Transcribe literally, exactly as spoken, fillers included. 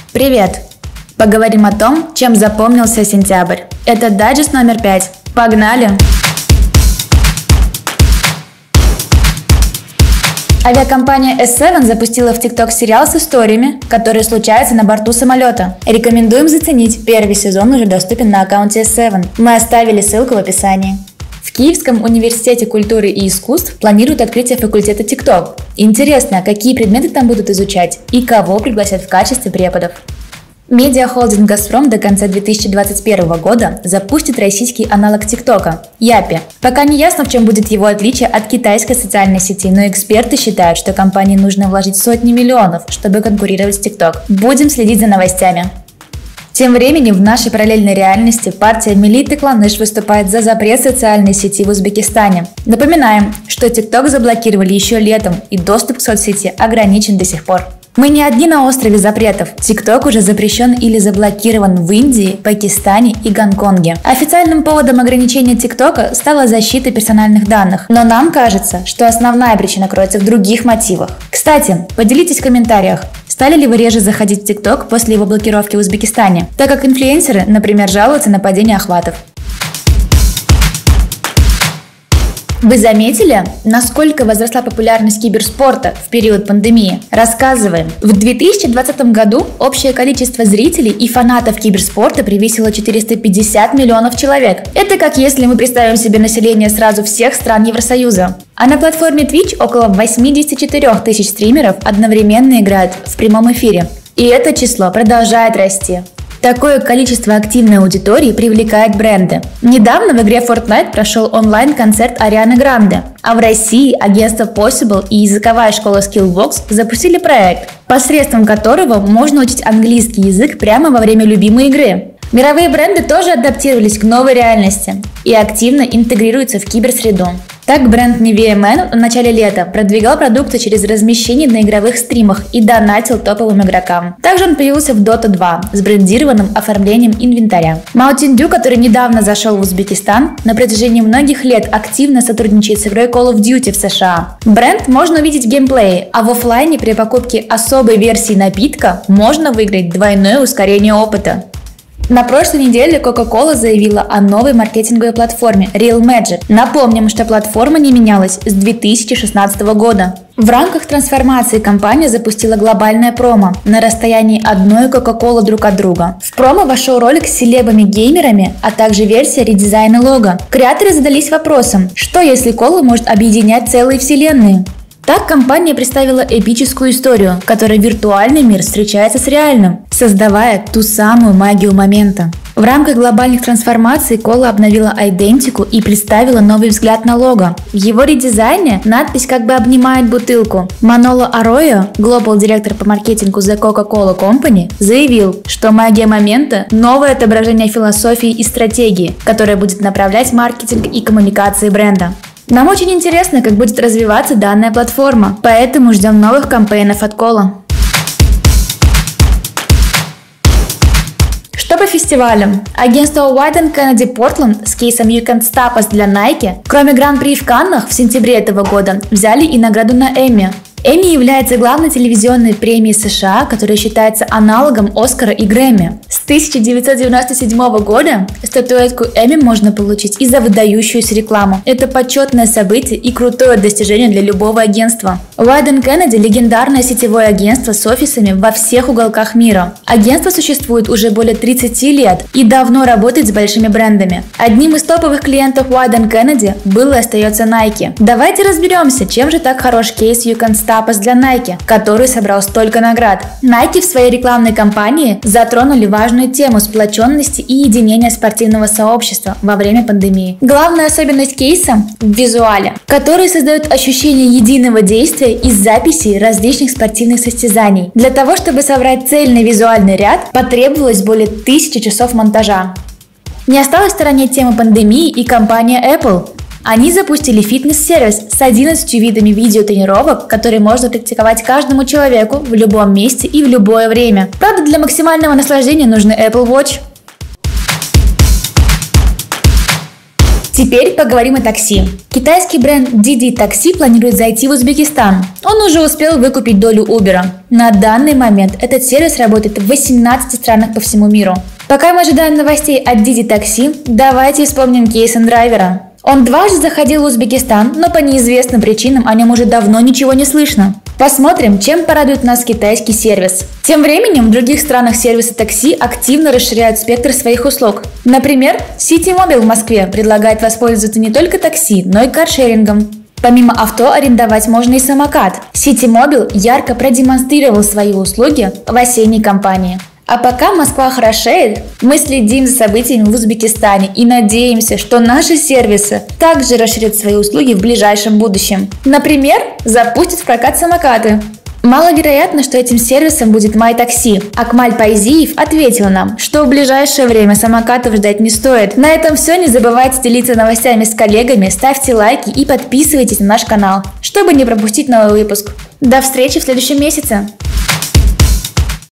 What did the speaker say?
Привет! Поговорим о том, чем запомнился сентябрь. Это дайджест номер пять. Погнали! Авиакомпания эс семь запустила в TikTok сериал с историями, которые случаются на борту самолета. Рекомендуем заценить, первый сезон уже доступен на аккаунте эс семь. Мы оставили ссылку в описании. В Киевском университете культуры и искусств планируют открытие факультета TikTok. Интересно, какие предметы там будут изучать и кого пригласят в качестве преподов. Медиахолдинг «Газпром» до конца две тысячи двадцать первого года запустит российский аналог ТикТока – Япи. Пока не ясно, в чем будет его отличие от китайской социальной сети, но эксперты считают, что компании нужно вложить сотни миллионов, чтобы конкурировать с ТикТок. Будем следить за новостями. Тем временем в нашей параллельной реальности партия Милиты Кланыш выступает за запрет социальной сети в Узбекистане. Напоминаем, что ТикТок заблокировали еще летом, и доступ к соцсети ограничен до сих пор. Мы не одни на острове запретов. TikTok уже запрещен или заблокирован в Индии, Пакистане и Гонконге. Официальным поводом ограничения TikTok стала защита персональных данных. Но нам кажется, что основная причина кроется в других мотивах. Кстати, поделитесь в комментариях, стали ли вы реже заходить в TikTok после его блокировки в Узбекистане, так как инфлюенсеры, например, жалуются на падение охватов. Вы заметили, насколько возросла популярность киберспорта в период пандемии? Рассказываем. В две тысячи двадцатом году общее количество зрителей и фанатов киберспорта превысило четыреста пятьдесят миллионов человек. Это как если мы представим себе население сразу всех стран Евросоюза. А на платформе Twitch около восемьдесят четыре тысячи стримеров одновременно играют в прямом эфире. И это число продолжает расти. Такое количество активной аудитории привлекает бренды. Недавно в игре Fortnite прошел онлайн-концерт Арианы Гранде, а в России агентство Possible и языковая школа Skillbox запустили проект, посредством которого можно учить английский язык прямо во время любимой игры. Мировые бренды тоже адаптировались к новой реальности и активно интегрируются в киберсреду. Так бренд Nivea Men в начале лета продвигал продукты через размещение на игровых стримах и донатил топовым игрокам. Также он появился в Dota два с брендированным оформлением инвентаря. Mountain Dew, который недавно зашел в Узбекистан, на протяжении многих лет активно сотрудничает с игрой Call of Duty в США. Бренд можно увидеть в геймплее, а в офлайне при покупке особой версии напитка можно выиграть двойное ускорение опыта. На прошлой неделе Coca-Cola заявила о новой маркетинговой платформе Real Magic. Напомним, что платформа не менялась с две тысячи шестнадцатого года. В рамках трансформации компания запустила глобальное промо на расстоянии одной Coca-Cola друг от друга. В промо вошел ролик с селебами-геймерами, а также версия редизайна лого. Креаторы задались вопросом, что если кола может объединять целые вселенные? Так компания представила эпическую историю, в которой виртуальный мир встречается с реальным, создавая ту самую магию момента. В рамках глобальных трансформаций кола обновила идентику и представила новый взгляд на лого. В его редизайне надпись как бы обнимает бутылку. Маноло Аройо, глобал директор по маркетингу The Coca-Cola Company, заявил, что магия момента – новое отображение философии и стратегии, которая будет направлять маркетинг и коммуникации бренда. Нам очень интересно, как будет развиваться данная платформа, поэтому ждем новых кампейнов от кола. Что по фестивалям? Агентство Wieden Kennedy Portland с кейсом You Can't Stop Us для Nike, кроме Гран-при в Каннах в сентябре этого года, взяли и награду на Эмми. Эмми является главной телевизионной премией США, которая считается аналогом Оскара и Грэмми. С тысяча девятьсот девяносто седьмого года статуэтку Эмми можно получить и за выдающуюся рекламу. Это почетное событие и крутое достижение для любого агентства. Wieden Kennedy – легендарное сетевое агентство с офисами во всех уголках мира. Агентство существует уже более тридцати лет и давно работает с большими брендами. Одним из топовых клиентов Wieden Kennedy был и остается Nike. Давайте разберемся, чем же так хорош кейс You Can't Stop Us для Nike, который собрал столько наград. Nike в своей рекламной кампании затронули важную тему сплоченности и единения спортивного сообщества во время пандемии. Главная особенность кейса в визуале, который создает ощущение единого действия из записей различных спортивных состязаний. Для того, чтобы собрать цельный визуальный ряд, потребовалось более тысячи часов монтажа. Не осталась в стороне тема пандемии и компания Apple. Они запустили фитнес-сервис с одиннадцатью видами видеотренировок, которые можно практиковать каждому человеку в любом месте и в любое время. Правда, для максимального наслаждения нужны Apple Watch. Теперь поговорим о такси. Китайский бренд Didi Taxi планирует зайти в Узбекистан. Он уже успел выкупить долю Uber. На данный момент этот сервис работает в восемнадцати странах по всему миру. Пока мы ожидаем новостей от Didi Taxi, давайте вспомним кейс индрайвера. Он дважды заходил в Узбекистан, но по неизвестным причинам о нем уже давно ничего не слышно. Посмотрим, чем порадует нас китайский сервис. Тем временем в других странах сервисы такси активно расширяют спектр своих услуг. Например, Ситимобил в Москве предлагает воспользоваться не только такси, но и каршерингом. Помимо авто арендовать можно и самокат. Ситимобил ярко продемонстрировал свои услуги в осенней кампании. А пока Москва хорошеет, мы следим за событиями в Узбекистане и надеемся, что наши сервисы также расширят свои услуги в ближайшем будущем. Например, запустят в прокат самокаты. Маловероятно, что этим сервисом будет MyTaxi. Акмаль Пайзиев ответил нам, что в ближайшее время самокатов ждать не стоит. На этом все. Не забывайте делиться новостями с коллегами, ставьте лайки и подписывайтесь на наш канал, чтобы не пропустить новый выпуск. До встречи в следующем месяце!